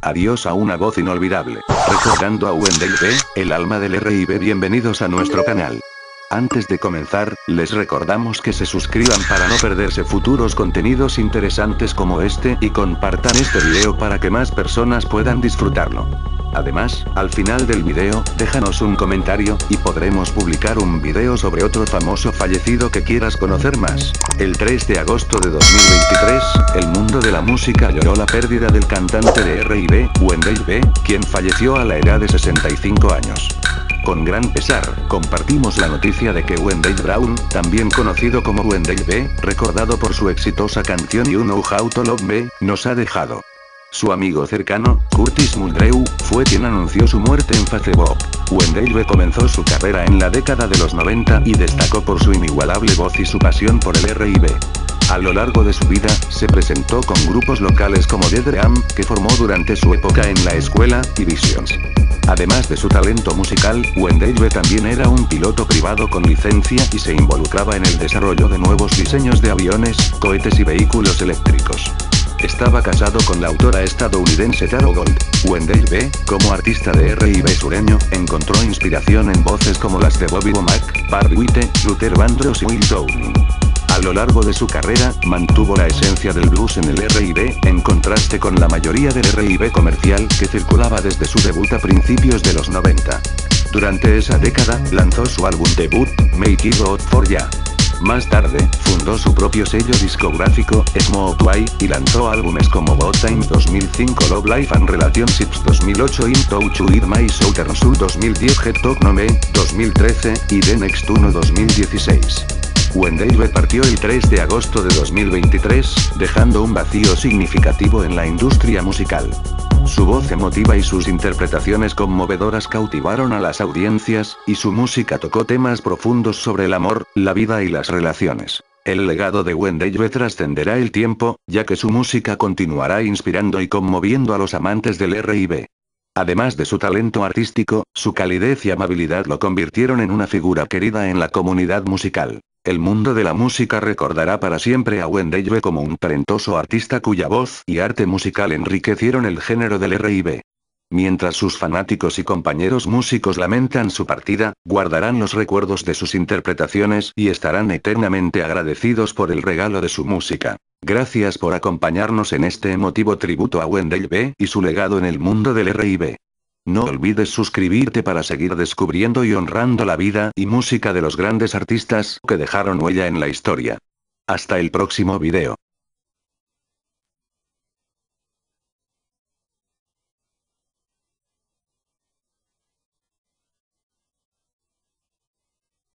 Adiós a una voz inolvidable. Recordando a Wendell B., el alma del R&B. Bienvenidos a nuestro canal. Antes de comenzar, les recordamos que se suscriban para no perderse futuros contenidos interesantes como este y compartan este video para que más personas puedan disfrutarlo. Además, al final del video, déjanos un comentario, y podremos publicar un video sobre otro famoso fallecido que quieras conocer más. El 3 de agosto de 2023, el mundo de la música lloró la pérdida del cantante de R&B, Wendell B., quien falleció a la edad de 65 años. Con gran pesar, compartimos la noticia de que Wendell Brown, también conocido como Wendell B., recordado por su exitosa canción You Know How to Love Me, nos ha dejado. Su amigo cercano, Curtis Muldrew, fue quien anunció su muerte en Facebook. Wendell B. comenzó su carrera en la década de los 90 y destacó por su inigualable voz y su pasión por el R&B. A lo largo de su vida, se presentó con grupos locales como The Dream, que formó durante su época en la escuela, y Visions. Además de su talento musical, Wendell B. también era un piloto privado con licencia y se involucraba en el desarrollo de nuevos diseños de aviones, cohetes y vehículos eléctricos. Estaba casado con la autora estadounidense Tara Gold. Wendell B., como artista de R&B sureño, encontró inspiración en voces como las de Bobby Womack, Barry White, Luther Vandross y Will Downing. A lo largo de su carrera, mantuvo la esencia del blues en el R&B, en contraste con la mayoría del R&B comercial que circulaba desde su debut a principios de los 90. Durante esa década, lanzó su álbum debut, Make It Hot For Ya. Más tarde, fundó su propio sello discográfico, Smokeway, y lanzó álbumes como Bad Times 2005, Love Life and Relationships 2008, In Touch With My Southern Soul 2010, Get Talk No Me 2013, y The Next Uno 2016. Wendell B. partió el 3 de agosto de 2023, dejando un vacío significativo en la industria musical. Su voz emotiva y sus interpretaciones conmovedoras cautivaron a las audiencias, y su música tocó temas profundos sobre el amor, la vida y las relaciones. El legado de Wendell B. trascenderá el tiempo, ya que su música continuará inspirando y conmoviendo a los amantes del R&B. Además de su talento artístico, su calidez y amabilidad lo convirtieron en una figura querida en la comunidad musical. El mundo de la música recordará para siempre a Wendell B. como un talentoso artista cuya voz y arte musical enriquecieron el género del R&B. Mientras sus fanáticos y compañeros músicos lamentan su partida, guardarán los recuerdos de sus interpretaciones y estarán eternamente agradecidos por el regalo de su música. Gracias por acompañarnos en este emotivo tributo a Wendell B. y su legado en el mundo del R&B. No olvides suscribirte para seguir descubriendo y honrando la vida y música de los grandes artistas que dejaron huella en la historia. Hasta el próximo video.